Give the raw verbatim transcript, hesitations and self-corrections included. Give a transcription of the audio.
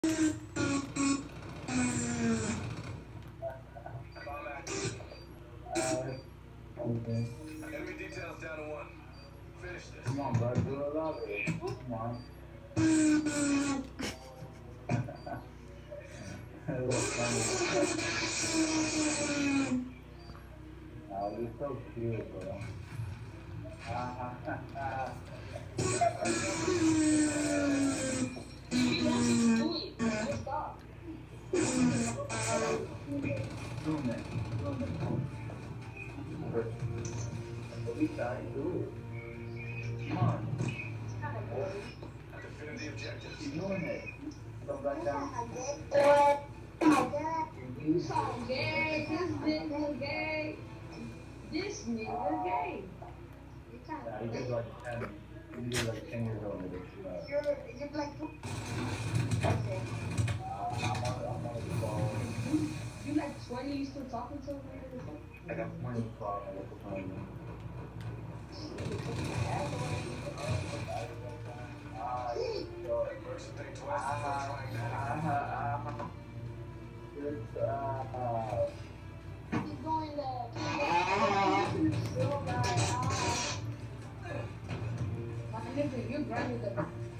Bomb active. Uh, okay. Enemy details down to one. Finish this. Come on, bro. Do a lot of it. Come on. That was funny. Oh, you're so cute, bro. Doing it. Doing it. At least I do it. Come on. Defend the objectives. Keep doing it. Come back down. You so gay, this nigga gay. This nigga gay. Yeah, you just like ten. You just like ten years old. Nigga. You're, you're like, Uh, I'm on, I'm on the phone. You like twenty, you still talking to him? I got plenty of phone. I got the phone. Ah, yo. Works to think twice before trying that. Good job. you're going there. My nigga, you're grinding the